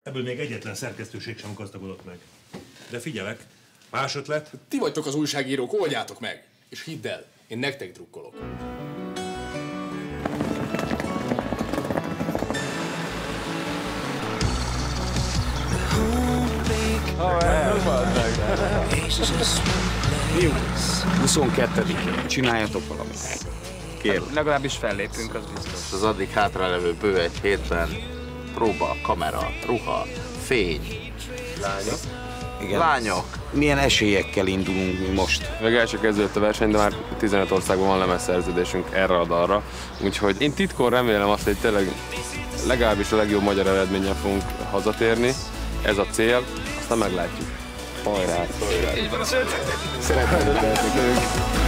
Ebből még egyetlen szerkesztőség sem gazdagodott meg. De figyelek, más ötlet? Ti vagytok az újságírók, oldjátok meg! És hidd el, én nektek drukkolok. Jó. 22-én. Csináljatok valamit. Kérlek. Legalábbis fellépünk, az biztos. Az addig hátralevő bő egy hétben próba, kamera, ruha, fény. Lányok. Igen. Lányok. Milyen esélyekkel indulunk mi most? Még el sem kezdődött a verseny, de már 15 országban van lemezszerződésünk erre a dalra. Úgyhogy én titkon remélem azt, hogy tényleg legalábbis a legjobb magyar eredménnyel fogunk hazatérni. Ez a cél, aztán meglátjuk. Hajrá! Így van, Szeretettel